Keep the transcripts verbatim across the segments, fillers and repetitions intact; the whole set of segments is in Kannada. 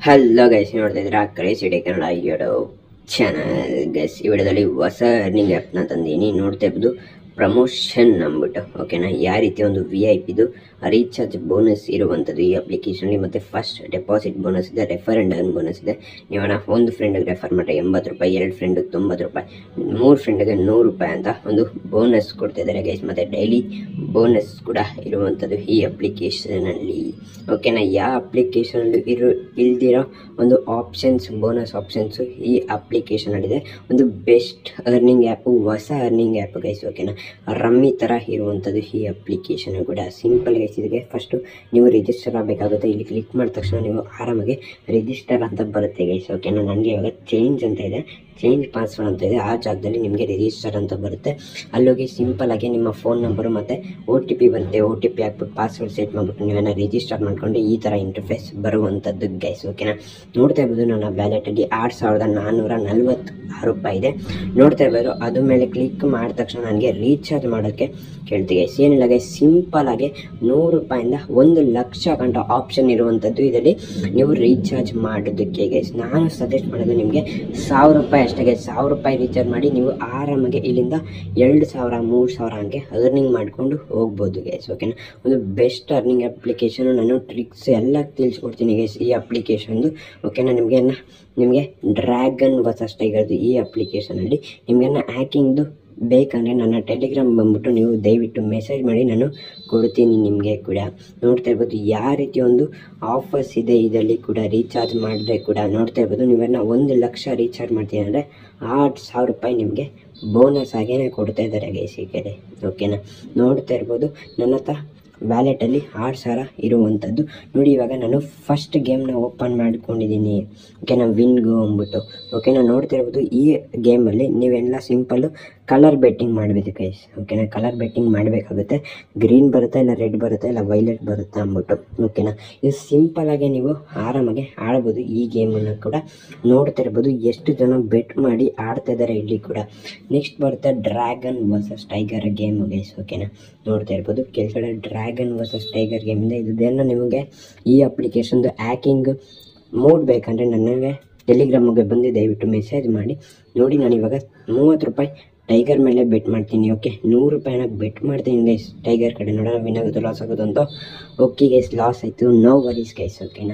ಹಲೋ ಗೈಸ್, ನೋಡ್ತಾ ಇದ್ರೆ crazy tech Kannada YouTube channel. Guys, ಈ ವಿಡಿಯೋದಲ್ಲಿ ಹೊಸ ಅರ್ನಿಂಗ್ ಆ್ಯಪ್ನ ತಂದೀನಿ. ನೋಡ್ತಾ ಇರ್ಬೋದು ಪ್ರಮೋಷನ್ ಅಂದ್ಬಿಟ್ಟು. ಓಕೆನಾ, ಯಾವ ರೀತಿ ಒಂದು ವಿ ಐ ಪಿದು ರೀಚಾರ್ಜ್ ಬೋನಸ್ ಇರುವಂಥದ್ದು ಈ ಅಪ್ಲಿಕೇಶನ್ಲಿ. ಮತ್ತು ಫಸ್ಟ್ ಡೆಪಾಸಿಟ್ ಬೋನಸ್ ಇದೆ, ರೆಫರ್ ಆ್ಯಂಡ್ ಅರ್ನ್ ಬೋನಸ್ ಇದೆ. ನೀವನ್ನ ಒಂದು ಫ್ರೆಂಡಿಗೆ ರೆಫರ್ ಮಾಡಿದ್ರೆ ಎಂಬತ್ತು ರೂಪಾಯಿ, ಎರಡು ಫ್ರೆಂಡಿಗೆ ತೊಂಬತ್ತು ರೂಪಾಯಿ, ಮೂರು ಫ್ರೆಂಡಿಗೆ ನೂರು ರೂಪಾಯಿ ಅಂತ ಒಂದು ಬೋನಸ್ ಕೊಡ್ತಿದ್ದಾರೆ ಗೈಸ್. ಮತ್ತು ಡೈಲಿ ಬೋನಸ್ ಕೂಡ ಇರುವಂಥದ್ದು ಈ ಅಪ್ಲಿಕೇಶನಲ್ಲಿ. ಓಕೆನಾ, ಯಾವ ಅಪ್ಲಿಕೇಶನಲ್ಲಿ ಇರು ಇಲ್ದಿರೋ ಒಂದು ಆಪ್ಷನ್ಸ್, ಬೋನಸ್ ಆಪ್ಷನ್ಸು ಈ ಅಪ್ಲಿಕೇಶನಲ್ಲಿದೆ. ಒಂದು ಬೆಸ್ಟ್ ಅರ್ನಿಂಗ್ ಆ್ಯಪು, ಹೊಸ ಅರ್ನಿಂಗ್ ಆ್ಯಪ್ ಗೈಸ್. ಓಕೆನಾ, ರಮ್ಮಿ ಥರ ಇರುವಂಥದ್ದು ಈ ಅಪ್ಲಿಕೇಶನ್ ಕೂಡ. ಸಿಂಪಲ್ ಗೈಸ್, ಇದಕ್ಕೆ ಫಸ್ಟು ನೀವು ರಿಜಿಸ್ಟರ್ ಆಗಬೇಕಾಗುತ್ತೆ. ಇಲ್ಲಿ ಕ್ಲಿಕ್ ಮಾಡಿದ ತಕ್ಷಣ ನೀವು ಆರಾಮಾಗಿ ರಿಜಿಸ್ಟರ್ ಅಂತ ಬರುತ್ತೆ ಗೈಸ್. ಓಕೆನಾ, ನನಗೆ ಇವಾಗ ಚೇಂಜ್ ಅಂತ ಇದೆ, ಚೇಂಜ್ ಪಾಸ್ವರ್ಡ್ ಅಂತ ಇದೆ. ಆ ಜಾಗದಲ್ಲಿ ನಿಮಗೆ ರಿಜಿಸ್ಟರ್ ಅಂತ ಬರುತ್ತೆ. ಅಲ್ಲೋಗಿ ಸಿಂಪಲ್ಲಾಗಿ ನಿಮ್ಮ ಫೋನ್ ನಂಬರು ಮತ್ತು ಒ ಟಿ ಪಿ ಬರುತ್ತೆ. ಒ ಟಿ ಪಿ ಹಾಕ್ಬಿಟ್ಟು ಪಾಸ್ವರ್ಡ್ ಸೆಟ್ ಮಾಡಿಬಿಟ್ಟು ನೀವೇನ ರಿಜಿಸ್ಟರ್ ಮಾಡಿಕೊಂಡು ಈ ಥರ ಇಂಟರ್ಫೇಸ್ ಬರುವಂಥದ್ದು ಗೈಸ್. ಓಕೆನಾ, ನೋಡ್ತಾ ಇರ್ಬೋದು ನನ್ನ ವ್ಯಾಲೆಟಲ್ಲಿ ಆರು ಸಾವಿರದ ನಾನ್ನೂರ ನಲ್ವತ್ತು ರೂಪಾಯಿ ಇದೆ. ನೋಡ್ತಾ ಇರ್ಬೋದು. ಅದ್ರ ಮೇಲೆ ಕ್ಲಿಕ್ ಮಾಡಿದ ತಕ್ಷಣ ನನಗೆ ರೀಚಾರ್ಜ್ ಮಾಡೋಕ್ಕೆ ಕೇಳ್ತೀವಿ ಗೈಸ್. ಏನಿಲ್ಲ ಗೈಸ್, ಸಿಂಪಲ್ಲಾಗಿ ನೂರು ರೂಪಾಯಿಂದ ಒಂದು ಲಕ್ಷ ಗಂಟ ಆಪ್ಷನ್ ಇರುವಂಥದ್ದು ಇದರಲ್ಲಿ ನೀವು ರೀಚಾರ್ಜ್ ಮಾಡೋದಕ್ಕೆ ಗೈಸ್. ನಾನು ಸಜೆಸ್ಟ್ ಮಾಡೋದು ನಿಮಗೆ ಸಾವಿರ ರೂಪಾಯಿ ಅಷ್ಟೇ ಗೈಸ್. ಸಾವಿರ ರೂಪಾಯಿ ರೀಚಾರ್ಜ್ ಮಾಡಿ ನೀವು ಆರಾಮಾಗಿ ಇಲ್ಲಿಂದ ಎರಡು ಸಾವಿರ ಮೂರು ಸಾವಿರ ಹಂಗೆ ಅರ್ನಿಂಗ್ ಮಾಡ್ಕೊಂಡು ಹೋಗ್ಬೋದು ಗೈಸ್. ಓಕೆನಾ, ಒಂದು ಬೆಸ್ಟ್ ಅರ್ನಿಂಗ್ ಅಪ್ಲಿಕೇಶನು. ನಾನು ಟ್ರಿಕ್ಸ್ ಎಲ್ಲ ತಿಳಿಸ್ಕೊಡ್ತೀನಿ ಗೈಸ್ ಈ ಅಪ್ಲಿಕೇಶನ್ದು. ಓಕೆನಾ, ನಿಮಗೆ ನಿಮಗೆ ಡ್ರ್ಯಾಗನ್ ವರ್ಸಸ್ ಟೈಗರ್ದು ಈ ಅಪ್ಲಿಕೇಶನಲ್ಲಿ ನಿಮಗೆ ಹ್ಯಾಕಿಂಗ್ದು ಬೇಕಂದರೆ ನನ್ನ ಟೆಲಿಗ್ರಾಮ್ ಬಂದ್ಬಿಟ್ಟು ನೀವು ದಯವಿಟ್ಟು ಮೆಸೇಜ್ ಮಾಡಿ, ನಾನು ಕೊಡ್ತೀನಿ ನಿಮಗೆ ಕೂಡ. ನೋಡ್ತಾ ಇರ್ಬೋದು ಯಾವ ರೀತಿ ಒಂದು ಆಫರ್ಸ್ ಇದೆ ಇದರಲ್ಲಿ ಕೂಡ. ರೀಚಾರ್ಜ್ ಮಾಡಿದ್ರೆ ಕೂಡ ನೋಡ್ತಾ ಇರ್ಬೋದು, ನೀವನ್ನ ಒಂದು ಲಕ್ಷ ರೀಚಾರ್ಜ್ ಮಾಡ್ತೀನಿ ಅಂದರೆ ಆರು ಸಾವಿರ ರೂಪಾಯಿ ನಿಮಗೆ ಬೋನಸ್ ಆಗೇನೆ ಕೊಡ್ತಾ ಇದ್ದಾರೆ ಗೈಸ್ ಈ ಕಡೆ. ಓಕೆನಾ, ನೋಡ್ತಾ ಇರ್ಬೋದು ನನ್ನ ಹತ್ರ ವ್ಯಾಲೆಟಲ್ಲಿ ಆರು ಸಾವಿರ ಇರುವಂಥದ್ದು. ನೋಡಿ, ಇವಾಗ ನಾನು ಫಸ್ಟ್ ಗೇಮ್ನ ಓಪನ್ ಮಾಡ್ಕೊಂಡಿದ್ದೀನಿ. ಓಕೆನಾ, ವಿನ್ ಗೋ ಅಂದ್ಬಿಟ್ಟು. ಓಕೆನಾ, ನೋಡ್ತಾ ಇರ್ಬೋದು ಈ ಗೇಮಲ್ಲಿ ನೀವೆಲ್ಲ ಸಿಂಪಲ್ಲು ಕಲರ್ ಬೆಟ್ಟಿಂಗ್ ಮಾಡಬೇಕು ಗೈಸ್. ಓಕೆನಾ, ಕಲರ್ ಬೆಟ್ಟಿಂಗ್ ಮಾಡಬೇಕಾಗುತ್ತೆ. ಗ್ರೀನ್ ಬರುತ್ತೆ, ಇಲ್ಲ ರೆಡ್ ಬರುತ್ತೆ, ಇಲ್ಲ ವೈಲೆಟ್ ಬರುತ್ತೆ ಅಂದ್ಬಿಟ್ಟು. ಓಕೆನಾ, ಇದು ಸಿಂಪಲ್ಲಾಗಿ ನೀವು ಆರಾಮಾಗಿ ಆಡ್ಬೋದು ಈ ಗೇಮನ್ನು ಕೂಡ. ನೋಡ್ತಾ ಇರ್ಬೋದು ಎಷ್ಟು ಜನ ಬೆಟ್ ಮಾಡಿ ಆಡ್ತಾ ಇದ್ದಾರೆ ಇಲ್ಲಿ ಕೂಡ. ನೆಕ್ಸ್ಟ್ ಬರುತ್ತೆ dragon versus tiger game guys. ಓಕೆನಾ, ನೋಡ್ತಾ ಇರ್ಬೋದು ಕೆಳಗಡೆ ಡ್ರ್ಯಾಗನ್ ವರ್ಸಸ್ ಟೈಗರ್ ಗೇಮಿಂದ ಇದನ್ನು ನಿಮಗೆ ಈ ಅಪ್ಲಿಕೇಶನ್ದು ಹ್ಯಾಕಿಂಗ್ ಮೋಡ್ ಬೇಕಂದರೆ ನನಗೆ ಟೆಲಿಗ್ರಾಮಿಗೆ ಬಂದು ದಯವಿಟ್ಟು ಮೆಸೇಜ್ ಮಾಡಿ. ನೋಡಿ, ನಾನು ಇವಾಗ ಮೂವತ್ತು ರೂಪಾಯಿ ಟೈಗರ್ ಮೇಲೆ ಬೆಟ್ ಮಾಡ್ತೀನಿ. ಓಕೆ, ನೂರು ರೂಪಾಯಿನ ಬೆಟ್ ಮಾಡ್ತೀನಿ ಗೈಸ್ ಟೈಗರ್ ಕಡೆ. ನೋಡೋಣ ವಿನ್ ಆಗೋದು ಲಾಸ್ ಆಗೋದು ಅಂತ. ಓಕೆ ಗೈಸ್, ಲಾಸ್ ಆಯಿತು. No worries guys. ಓಕೆನಾ,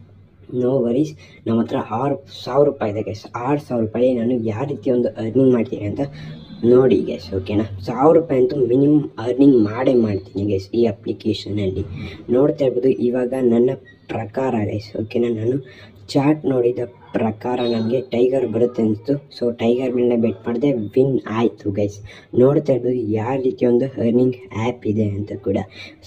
ನೋ ವರೀಸ್. ನಮ್ಮ ಹತ್ರ ಆರು ಸಾವಿರ ರೂಪಾಯಿ ಇದೆ ಗೈಸ್. ಆರು ಸಾವಿರ ರೂಪಾಯಿ ನಾನು ಯಾವ ರೀತಿ ಒಂದು ಅರ್ನಿಂಗ್ ಮಾಡ್ತೀನಿ ಅಂತ ನೋಡಿ ಗೈಸ್. ಓಕೆನಾ, ಸಾವಿರ ರೂಪಾಯಿ ಅಂತೂ ಮಿನಿಮಮ್ ಅರ್ನಿಂಗ್ ಮಾಡೇ ಮಾಡ್ತೀನಿ ಗೈಸ್ ಈ ಅಪ್ಲಿಕೇಶನಲ್ಲಿ. ನೋಡ್ತಾ ಇರ್ಬೋದು ಇವಾಗ ನನ್ನ ಪ್ರಕಾರ ಗೈಸ್. ಓಕೆನಾ, ನಾನು ಚಾಟ್ ನೋಡಿದ ಪ್ರಕಾರ ನನಗೆ ಟೈಗರ್ ಬರುತ್ತೆ ಅನಿಸ್ತು. ಸೊ ಟೈಗರ್ ಮೇಲೆ ಬೆಟ್ ಮಾಡಿದೆ, ವಿನ್ ಆಯಿತು ಗೈಸ್. ನೋಡ್ತಾ ಇರ್ಬೋದು ಯಾವ ರೀತಿ ಒಂದು ಅರ್ನಿಂಗ್ ಆ್ಯಪ್ ಇದೆ ಅಂತ ಕೂಡ.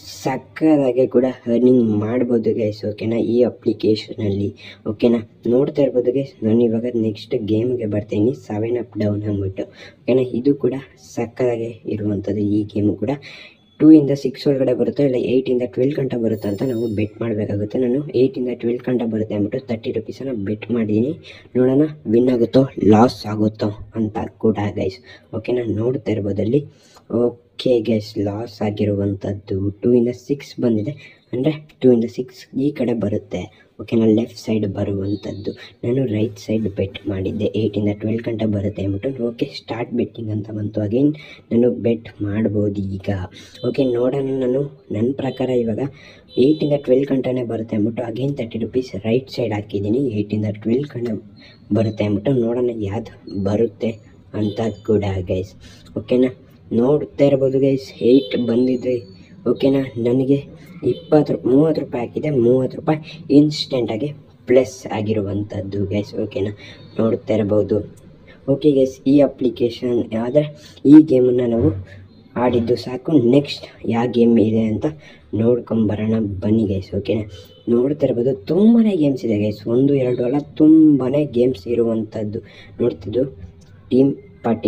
ಸಕ್ಕದಾಗೆ ಕೂಡ ಅರ್ನಿಂಗ್ ಮಾಡ್ಬೋದು ಗೈಸ್. ಓಕೆನಾ, ಈ ಅಪ್ಲಿಕೇಶನಲ್ಲಿ. ಓಕೆನಾ, ನೋಡ್ತಾ ಇರ್ಬೋದು ಗೈಸ್. ನಾನು ಇವಾಗ ನೆಕ್ಸ್ಟ್ ಗೇಮ್ಗೆ ಬರ್ತೀನಿ, ಸೆವೆನ್ ಅಪ್ ಡೌನ್ ಅಂದ್ಬಿಟ್ಟು. ಓಕೆನಾ, ಇದು ಕೂಡ ಸಕ್ಕದಾಗೆ ಇರುವಂಥದ್ದು ಈ ಗೇಮು ಕೂಡ. ಟೂ ಇಂದ ಸಿಕ್ಸ್ ಒಳಗಡೆ ಬರುತ್ತೆ, ಇಲ್ಲ ಏಯ್ಟಿಂದ ಟ್ವೆಲ್ ಗಂಟೆ ಬರುತ್ತೆ ಅಂತ ನಾವು ಬೆಟ್ ಮಾಡಬೇಕಾಗುತ್ತೆ. ನಾನು ಏಯ್ಟಿಂದ ಟ್ವೆಲ್ ಗಂಟೆ ಬರುತ್ತೆ ಅಂದ್ಬಿಟ್ಟು ತರ್ಟಿ ರುಪೀಸನ್ನು ಬೆಟ್ ಮಾಡಿದ್ದೀನಿ. ನೋಡೋಣ ವಿನ್ ಆಗುತ್ತೋ ಲಾಸ್ ಆಗುತ್ತೋ ಅಂತ ಕೂಡ ಗೈಸ್. ಓಕೆನಾ, ನೋಡ್ತಾ ಇರ್ಬೋದಲ್ಲಿ. ಓಕೆ ಗೈಸ್, ಲಾಸ್ ಆಗಿರುವಂಥದ್ದು ಟೂ ಇಂದ ಸಿಕ್ಸ್ ಬಂದಿದೆ ಅಂದರೆ ಟೂ ಇಂದ ಸಿಕ್ಸ್ ಈ ಕಡೆ ಬರುತ್ತೆ. ಓಕೆನಾ, ಲೆಫ್ಟ್ ಸೈಡ್ ಬರುವಂಥದ್ದು. ನಾನು ರೈಟ್ ಸೈಡ್ ಬೆಟ್ ಮಾಡಿದ್ದೆ, ಏಯ್ಟಿಂದ ಟ್ವೆಲ್ ಗಂಟೆ ಬರುತ್ತೆ ಅಂದ್ಬಿಟ್ಟು. ಓಕೆ, ಸ್ಟಾರ್ಟ್ ಬೆಟ್ಟಿಂಗ್ ಅಂತ ಬಂತು. ಅಗೇನ್ ನಾನು ಬೆಟ್ ಮಾಡ್ಬೋದು ಈಗ. ಓಕೆ, ನೋಡೋಣ. ನಾನು ನನ್ನ ಪ್ರಕಾರ ಇವಾಗ ಏಯ್ಟಿಂದ ಟ್ವೆಲ್ ಗಂಟೆನೇ ಬರುತ್ತೆ ಅಂದ್ಬಿಟ್ಟು again thirty rupees right side ಹಾಕಿದ್ದೀನಿ. ಏಯ್ಟಿಂದ ಟ್ವೆಲ್ ಗಂಟೆ ಬರುತ್ತೆ ಅಂದ್ಬಿಟ್ಟು ನೋಡೋಣ ಯಾವುದು ಬರುತ್ತೆ ಅಂತ ಕೂಡ ಗೈಸ್. ಓಕೆನಾ, ನೋಡ್ತಾ ಇರ್ಬೋದು ಗೈಸ್, ಏಯ್ಟ್ ಬಂದಿದೆ. ಓಕೆನಾ, ನನಗೆ ಇಪ್ಪತ್ತು ರೂ ಮೂವತ್ತು ರೂಪಾಯಿ ಹಾಕಿದೆ, ಮೂವತ್ತು ರೂಪಾಯಿ ಇನ್ಸ್ಟೆಂಟಾಗಿ ಪ್ಲಸ್ ಆಗಿರುವಂಥದ್ದು ಗೈಸ್. ಓಕೆನಾ, ನೋಡ್ತಾ ಇರ್ಬೋದು. ಓಕೆ ಗೈಸ್, ಈ ಅಪ್ಲಿಕೇಶನ್ ಆದರೆ ಈ ಗೇಮನ್ನು ನಾವು ಆಡಿದ್ದು ಸಾಕು. ನೆಕ್ಸ್ಟ್ ಯಾವ ಗೇಮ್ ಇದೆ ಅಂತ ನೋಡ್ಕೊಂಬರೋಣ ಬನ್ನಿ ಗೈಸ್. ಓಕೆನಾ, ನೋಡ್ತಾ ಇರ್ಬೋದು ತುಂಬಾ ಗೇಮ್ಸ್ ಇದೆ ಗೈಸ್. ಒಂದು ಎರಡು ಅಲ್ಲ, ತುಂಬಾ ಗೇಮ್ಸ್ ಇರುವಂಥದ್ದು. ನೋಡ್ತಿದ್ದು ಟೀಮ್ ಪಾರ್ಟಿ ಅಂತ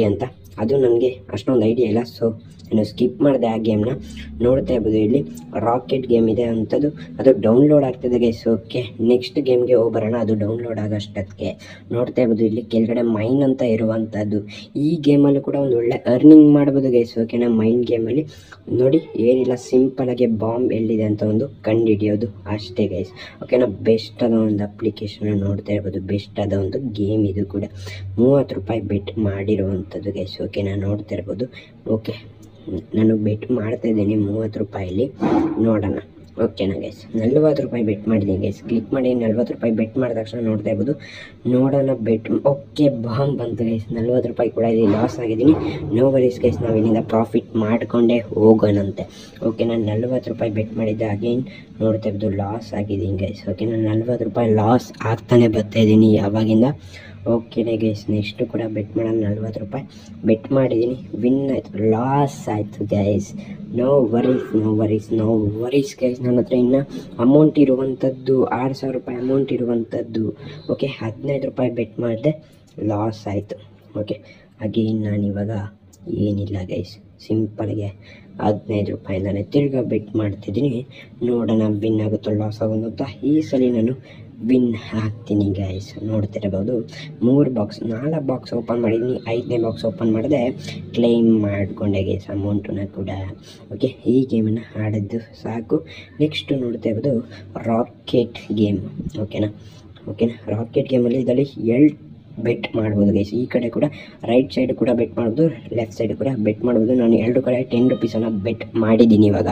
ಅದು ನನಗೆ ಅಷ್ಟೊಂದು ಐಡಿಯಾ ಇಲ್ಲ, ಸೊ ನಾನು ಸ್ಕಿಪ್ ಮಾಡಿದೆ ಆ ಗೇಮ್ನ. ನೋಡ್ತಾ ಇರ್ಬೋದು ಇಲ್ಲಿ ರಾಕೆಟ್ ಗೇಮ್ ಇದೆ ಅಂಥದ್ದು, ಅದು ಡೌನ್ಲೋಡ್ ಆಗ್ತದೆ ಗೈಸ್. ಓಕೆ, ನೆಕ್ಸ್ಟ್ ಗೇಮ್ಗೆ ಹೋಗಿ ಬರೋಣ. ಅದು ಡೌನ್ಲೋಡ್ ಆಗೋಷ್ಟಕ್ಕೆ ನೋಡ್ತಾ ಇರ್ಬೋದು ಇಲ್ಲಿ ಕೆಳಗಡೆ ಮೈನ್ ಅಂತ ಇರುವಂಥದ್ದು. ಈ ಗೇಮಲ್ಲೂ ಕೂಡ ಒಂದು ಒಳ್ಳೆ ಅರ್ನಿಂಗ್ ಮಾಡ್ಬೋದು ಗೈಸ್. ಓಕೆನಾ, ಮೈನ್ ಗೇಮಲ್ಲಿ ನೋಡಿ ಏನಿಲ್ಲ, ಸಿಂಪಲಾಗಿ ಬಾಂಬ್ ಎಲ್ಲಿದೆ ಅಂತ ಒಂದು ಕಂಡುಹಿಡಿಯೋದು ಅಷ್ಟೇ ಗೈಸ್. ಓಕೆನಾ, ಬೆಸ್ಟ್ ಆದ ಒಂದು ಅಪ್ಲಿಕೇಶನ್ ನೋಡ್ತಾ ಇರ್ಬೋದು, ಬೆಸ್ಟ್ ಆದ ಒಂದು ಗೇಮ್ ಇದು ಕೂಡ. ಮೂವತ್ತು ರೂಪಾಯಿ ಬೆಟ್ ಮಾಡಿರುವಂಥದ್ದು ಗೈಸ್. ಓಕೆನಾ, ನೋಡ್ತಾ ಇರ್ಬೋದು. ಓಕೆ, ನಾನು ಬೆಟ್ ಮಾಡ್ತಾ ಇದ್ದೀನಿ ಮೂವತ್ತು ರೂಪಾಯಲ್ಲಿ, ನೋಡೋಣ. ಓಕೆನಾ ಗೈಸ್, ನಲ್ವತ್ತು ರೂಪಾಯಿ ಬೆಟ್ ಮಾಡಿದ್ದೀನಿ ಗೈಸ್. ಕ್ಲಿಕ್ ಮಾಡಿ ನಲ್ವತ್ತು ರೂಪಾಯಿ ಬೆಟ್ ಮಾಡಿದ ತಕ್ಷಣ ನೋಡ್ತಾ ಇರ್ಬೋದು, ನೋಡೋಣ ಬೆಟ್. ಓಕೆ, ಬಾಂಬ್ ಬಂತು ಗೈಸ್. ನಲ್ವತ್ತು ರೂಪಾಯಿ ಕೂಡ ಇಲ್ಲಿ ಲಾಸ್ ಆಗಿದ್ದೀನಿ. ನೋ ವರೀಸ್ ಗೈಸ್, ನಾವು ಇಲ್ಲಿಂದ ಪ್ರಾಫಿಟ್ ಮಾಡಿಕೊಂಡೇ ಹೋಗೋಣಂತೆ. ಓಕೆ, ನಾನು ನಲ್ವತ್ತು ರೂಪಾಯಿ ಬೆಟ್ ಮಾಡಿದ್ದೆ, ಅಗೇನ್ ನೋಡ್ತಾ ಇರ್ಬೋದು ಲಾಸ್ ಆಗಿದ್ದೀನಿ ಗೈಸ್. ಓಕೆ, ನಾನು ನಲ್ವತ್ತು ರೂಪಾಯಿ ಲಾಸ್ ಆಗ್ತಾನೆ ಬರ್ತಾ ಇದ್ದೀನಿ ಯಾವಾಗಿಂದ. ಓಕೆನೇ ಗೈಸ್, ನೆಕ್ಸ್ಟು ಕೂಡ ಬೆಟ್ ಮಾಡೋಣ. ನಲ್ವತ್ತು ರೂಪಾಯಿ ಬೆಟ್ ಮಾಡಿದ್ದೀನಿ, ವಿನ್ ಆಯಿತು, ಲಾಸ್ ಆಯಿತು guys. No worries no worries no worries guys. ನನ್ನ ಹತ್ರ ಇನ್ನು ಅಮೌಂಟ್ ಇರುವಂಥದ್ದು ಆರು ಸಾವಿರ ರೂಪಾಯಿ ಅಮೌಂಟ್ ಇರುವಂಥದ್ದು. ಓಕೆ, ಹದಿನೈದು ರೂಪಾಯಿ ಬೆಟ್ ಮಾಡಿದೆ, ಲಾಸ್ ಆಯಿತು. ಓಕೆ, ಅಗೇನ್ ನಾನಿವಾಗ ಏನಿಲ್ಲ ಗೈಸ್, ಸಿಂಪಲ್ಗೆ ಹದಿನೈದು ರೂಪಾಯಿಂದಾನೆ ತಿರ್ಗಾ ಬೆಟ್ ಮಾಡ್ತಿದ್ದೀನಿ. ನೋಡೋಣ ವಿನ್ ಆಗುತ್ತೋ ಲಾಸ್ ಆಗೋದು ಅಂತ. ಈ ಸಲ ನಾನು ವಿನ್ ಆಗ್ತೀನಿ ಗೈಸ್. ನೋಡ್ತಿರಬಹುದು, ಮೂರು ಬಾಕ್ಸ್ ನಾಲ್ಕು ಬಾಕ್ಸ್ ಓಪನ್ ಮಾಡಿದ್ದೀನಿ, ಐದನೇ ಬಾಕ್ಸ್ ಓಪನ್ ಮಾಡಿದೆ, ಕ್ಲೈಮ್ ಮಾಡಿಕೊಂಡೆ ಗೈಸ್ ಅಮೌಂಟನ್ನ ಕೂಡ. ಓಕೆ, ಈ ಗೇಮನ್ನು ಆಡಿದ್ದು ಸಾಕು. ನೆಕ್ಸ್ಟು ನೋಡ್ತಾ ಇರ್ಬೋದು ರಾಕೆಟ್ ಗೇಮ್. ಓಕೆನಾ ಓಕೆನಾ ರಾಕೆಟ್ ಗೇಮಲ್ಲಿ ಇದರಲ್ಲಿ ಎರಡು ಬೆಟ್ ಮಾಡ್ಬೋದು ಗೈಸ್. ಈ ಕಡೆ ಕೂಡ ರೈಟ್ ಸೈಡ್ ಕೂಡ ಬೆಟ್ ಮಾಡ್ಬೋದು, ಲೆಫ್ಟ್ ಸೈಡ್ ಕೂಡ ಬೆಟ್ ಮಾಡ್ಬೋದು. ನಾನು ಎರಡು ಕಡೆ ಟೆನ್ ರುಪೀಸನ್ನು ಬೆಟ್ ಮಾಡಿದ್ದೀನಿ. ಇವಾಗ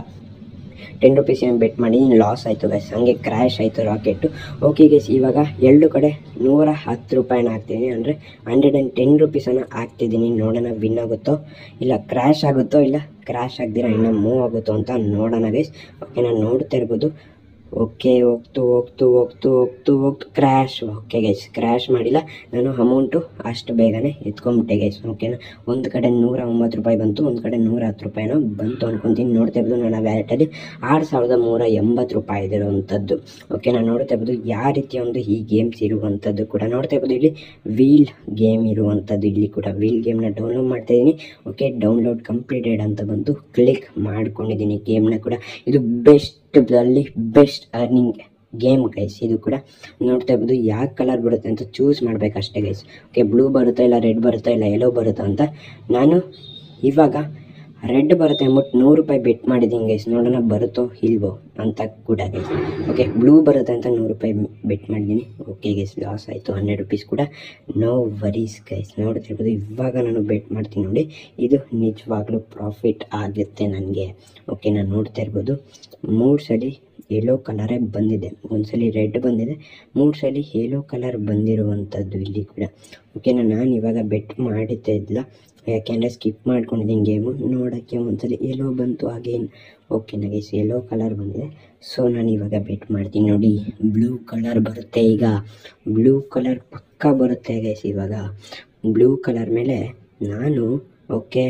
ಟೆನ್ ರುಪೀಸ್ ಏನು ಬೆಟ್ ಮಾಡಿ ಲಾಸ್ ಆಯಿತು ಗೈಸ್, ಹಂಗೆ ಕ್ರ್ಯಾಶ್ ಆಯಿತು ರಾಕೆಟು. ಓಕೆ ಗೈಸ್, ಇವಾಗ ಎರಡು ಕಡೆ ನೂರ ಹತ್ತು ರೂಪಾಯಿನ ಹಾಕ್ತಿದ್ದೀನಿ, ಅಂದರೆ ಹಂಡ್ರೆಡ್ ಆ್ಯಂಡ್ ಟೆನ್ ರುಪೀಸನ್ನು ಹಾಕ್ತಿದ್ದೀನಿ. ನೋಡೋಣ ವಿನ್ ಆಗುತ್ತೋ ಇಲ್ಲ ಕ್ರ್ಯಾಶ್ ಆಗುತ್ತೋ, ಇಲ್ಲ ಕ್ರ್ಯಾಶ್ ಆಗ್ದಿರ ಇನ್ನೂ ಮೂವ್ ಆಗುತ್ತೋ ಅಂತ ನೋಡೋಣ ಗೈಸ್. ಓಕೆ, ನಾನು ನೋಡ್ತಾ ಇರ್ಬೋದು. ಓಕೆ, ಹೋಗ್ತು ಹೋಗ್ತು ಹೋಗ್ತು ಹೋಗ್ತು ಹೋಗ್ತು ಕ್ರ್ಯಾಶ್. ಓಕೆ ಗೈಸ್, ಕ್ರ್ಯಾಶ್ ಮಾಡಿಲ್ಲ, ನಾನು ಅಮೌಂಟು ಅಷ್ಟು ಬೇಗನೆ ಎತ್ಕೊಂಬಿಟ್ಟೆ ಗೈಸ್. ಓಕೆನಾ, ಒಂದು ಕಡೆ ನೂರ ಒಂಬತ್ತು ರೂಪಾಯಿ ಬಂತು, ಒಂದು ಕಡೆ ನೂರ ಹತ್ತು ರೂಪಾಯಿನೋ ಬಂತು ಅನ್ಕೊತೀನಿ. ನೋಡ್ತಾ ಇರ್ಬೋದು ನನ್ನ ವ್ಯಾಲೆಟಲ್ಲಿ ಆರು ಸಾವಿರದ ಮೂರ ಎಂಬತ್ತು ರೂಪಾಯಿ ಇದಿರುವಂಥದ್ದು. ಓಕೆ, ನಾನು ನೋಡ್ತಾ ಇರ್ಬೋದು ಯಾವ ರೀತಿಯ ಒಂದು ಈ ಗೇಮ್ಸ್ ಇರುವಂಥದ್ದು ಕೂಡ ನೋಡ್ತಾ ಇರ್ಬೋದು. ಇಲ್ಲಿ ವೀಲ್ ಗೇಮ್ ಇರುವಂಥದ್ದು, ಇಲ್ಲಿ ಕೂಡ ವೀಲ್ ಗೇಮ್ನ ಡೌನ್ಲೋಡ್ ಮಾಡ್ತಾಯಿದ್ದೀನಿ. ಓಕೆ, ಡೌನ್ಲೋಡ್ ಕಂಪ್ಲೀಟೆಡ್ ಅಂತ ಬಂತು, ಕ್ಲಿಕ್ ಮಾಡ್ಕೊಂಡಿದ್ದೀನಿ ಗೇಮ್ನ ಕೂಡ. ಇದು ಬೆಸ್ಟ್ ಅಲ್ಲಿ ಬೆಸ್ಟ್ ಅರ್ನಿಂಗ್ ಗೇಮ್ ಗೈಸ್. ಇದು ಕೂಡ ನೋಡ್ತಾ ಇರ್ಬೋದು, ಯಾವ ಕಲರ್ ಬರುತ್ತೆ ಅಂತ ಚೂಸ್ ಮಾಡಬೇಕಷ್ಟೇ ಗೈಸ್. ಓಕೆ, ಬ್ಲೂ ಬರುತ್ತಾ ಇಲ್ಲ ರೆಡ್ ಬರುತ್ತಾ ಇಲ್ಲ ಯೆಲ್ಲೋ ಬರುತ್ತಾ ಅಂತ. ನಾನು ಇವಾಗ ರೆಡ್ ಬರುತ್ತೆ ಅಂದ್ಬಿಟ್ಟು ನೂರು ರೂಪಾಯಿ ಬೆಟ್ ಮಾಡಿದ್ದೀನಿ ಗೈಸ್, ನೋಡೋಣ ಬರುತ್ತೋ ಇಲ್ವೋ ಅಂತ ಕೂಡ ಗೈಸ್. ಓಕೆ, ಬ್ಲೂ ಬರುತ್ತೆ ಅಂತ ನೂರು ರೂಪಾಯಿ ಬೆಟ್ ಮಾಡಿದ್ದೀನಿ. ಓಕೆ ಗೈಸ್, ಲಾಸ್ ಆಯಿತು ಹಂಡ್ರೆಡ್ ರುಪೀಸ್ ಕೂಡ. No worries guys. ನೋಡ್ತಿರ್ಬೋದು, ಇವಾಗ ನಾನು ಬೆಟ್ ಮಾಡ್ತೀನಿ ನೋಡಿ, ಇದು ನಿಜವಾಗ್ಲೂ ಪ್ರಾಫಿಟ್ ಆಗುತ್ತೆ ನನಗೆ. ಓಕೆ, ನಾನು ನೋಡ್ತಾ ಇರ್ಬೋದು ಮೂರು ಸಲ ಯೆಲ್ಲೋ ಕಲರೇ ಬಂದಿದೆ, ಒಂದು ಸಲ ರೆಡ್ ಬಂದಿದೆ, ಮೂರು ಸಲ ಯೆಲ್ಲೋ ಕಲರ್ ಬಂದಿರುವಂಥದ್ದು ಇಲ್ಲಿ ಕೂಡ. ಓಕೆನಾ, ನಾನು ಇವಾಗ ಬೆಟ್ ಮಾಡಿದ್ದೇ ಇಲ್ಲ, ಯಾಕೆಂದರೆ ಸ್ಕಿಪ್ ಮಾಡ್ಕೊಂಡಿದ್ದೀನಿ ಗೇಮು. ನೋಡೋಕ್ಕೆ ಒಂದ್ಸಲ ಯೆಲ್ಲೋ ಬಂತು ಅಗೇನ್. ಓಕೆನಾ ಗೈಸ್, ಯೆಲ್ಲೋ ಕಲರ್ ಬಂದಿದೆ, ಸೊ ನಾನು ಇವಾಗ ಬೆಟ್ ಮಾಡ್ತೀನಿ ನೋಡಿ. ಬ್ಲೂ ಕಲರ್ ಬರುತ್ತೆ, ಈಗ ಬ್ಲೂ ಕಲರ್ ಪಕ್ಕಾ ಬರುತ್ತೆ ಗೈಸ್. ಇವಾಗ ಬ್ಲೂ ಕಲರ್ ಮೇಲೆ ನಾನು ಓಕೆ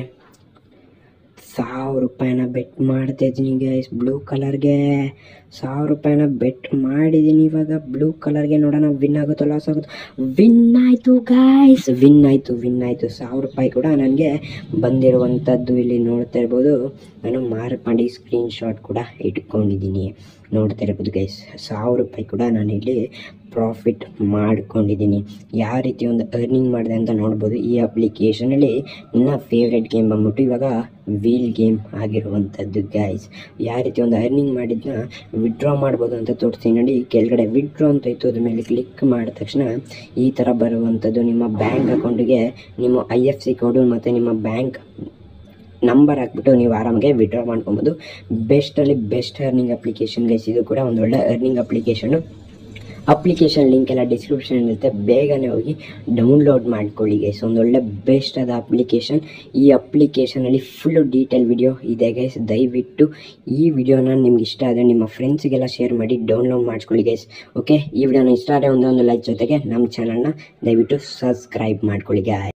ಸಾವಿರ ರೂಪಾಯಿನ ಬೆಟ್ ಮಾಡ್ತಾಯಿದ್ದೀನಿ ಗೈಸ್. ಬ್ಲೂ ಕಲರ್ಗೆ ಸಾವಿರ ರೂಪಾಯಿನ ಬೆಟ್ ಮಾಡಿದ್ದೀನಿ ಇವಾಗ ಬ್ಲೂ ಕಲರ್ಗೆ. ನೋಡೋಣ ವಿನ್ ಆಗುತ್ತೋ ಲಾಸ್ ಆಗುತ್ತೋ. ವಿನ್ ಆಯಿತು ಗೈಸ್, ವಿನ್ ಆಯಿತು ವಿನ್ ಆಯಿತು ಸಾವಿರ ರೂಪಾಯಿ ಕೂಡ ನನಗೆ ಬಂದಿರುವಂಥದ್ದು ಇಲ್ಲಿ ನೋಡ್ತಾ ಇರ್ಬೋದು. ನಾನು ಮಾರ್ಕ್ ಮಾಡಿ ಸ್ಕ್ರೀನ್ ಶಾಟ್ ಕೂಡ ಇಟ್ಕೊಂಡಿದ್ದೀನಿ, ನೋಡ್ತಾ ಇರ್ಬೋದು ಗೈಸ್. ಸಾವಿರ ರೂಪಾಯಿ ಕೂಡ ನಾನಿಲ್ಲಿ ಪ್ರಾಫಿಟ್ ಮಾಡ್ಕೊಂಡಿದ್ದೀನಿ. ಯಾವ ರೀತಿ ಒಂದು ಅರ್ನಿಂಗ್ ಮಾಡಿದೆ ಅಂತ ನೋಡ್ಬೋದು. ಈ ಅಪ್ಲಿಕೇಶನಲ್ಲಿ ನನ್ನ ಫೇವ್ರೆಟ್ ಗೇಮ್ ಬಂದ್ಬಿಟ್ಟು ಇವಾಗ ವೀಲ್ ಗೇಮ್ ಆಗಿರುವಂಥದ್ದು ಗೈಸ್. ಯಾವ ರೀತಿ ಒಂದು ಅರ್ನಿಂಗ್ ಮಾಡಿದ್ನ ವಿಡ್ರಾ ಮಾಡ್ಬೋದು ಅಂತ ತೋರಿಸ್ತೀನಿ ನೋಡಿ. ಕೆಳಗಡೆ ವಿಡ್ರಾ ಅಂತ ಇತ್ತು, ಅದ್ರ ಮೇಲೆ ಕ್ಲಿಕ್ ಮಾಡಿದ ತಕ್ಷಣ ಈ ಥರ ಬರುವಂಥದ್ದು. ನಿಮ್ಮ ಬ್ಯಾಂಕ್ ಅಕೌಂಟಿಗೆ ನಿಮ್ಮ ಐ ಎಫ್ ಸಿ ಕೋಡು ಮತ್ತು ನಿಮ್ಮ ಬ್ಯಾಂಕ್ ನಂಬರ್ ಹಾಕ್ಬಿಟ್ಟು ನೀವು ಆರಾಮಾಗೆ ವಿಡ್ರಾ ಮಾಡ್ಕೊಬೋದು. ಬೆಸ್ಟಲ್ಲಿ ಬೆಸ್ಟ್ ಅರ್ನಿಂಗ್ ಅಪ್ಲಿಕೇಶನ್ ಗೈಸ್. ಇದು ಕೂಡ ಒಂದು ಒಳ್ಳೆ ಅರ್ನಿಂಗ್ ಅಪ್ಲಿಕೇಶನು. ಅಪ್ಲಿಕೇಶನ್ ಲಿಂಕ್ ಎಲ್ಲ ಡಿಸ್ಕ್ರಿಪ್ಷನ್ ಇರುತ್ತೆ, ಬೇಗನೆ ಹೋಗಿ ಡೌನ್ಲೋಡ್ ಮಾಡ್ಕೊಳ್ಳಿ ಗೈಸ್. ಒಂದೊಳ್ಳೆ ಬೆಸ್ಟ್ ಆದ ಅಪ್ಲಿಕೇಶನ್. ಈ ಅಪ್ಲಿಕೇಶನಲ್ಲಿ ಫುಲ್ಲು ಡೀಟೇಲ್ ವಿಡಿಯೋ ಇದೆ ಗೈಸ್. ದಯವಿಟ್ಟು ಈ ವಿಡಿಯೋನ ನಿಮ್ಗೆ ಇಷ್ಟ ಆದರೆ ನಿಮ್ಮ ಫ್ರೆಂಡ್ಸಿಗೆಲ್ಲ ಶೇರ್ ಮಾಡಿ ಡೌನ್ಲೋಡ್ ಮಾಡಿಸ್ಕೊಳ್ಳಿ ಗೈಸ್. ಓಕೆ, ಈ ವಿಡಿಯೋನ ಇಷ್ಟ ಆದರೆ ಒಂದೊಂದು ಲೈಕ್ ಜೊತೆಗೆ ನಮ್ಮ ಚಾನಲ್ನ ದಯವಿಟ್ಟು ಸಬ್ಸ್ಕ್ರೈಬ್ ಮಾಡ್ಕೊಳ್ಳಿ ಗೈಸ್.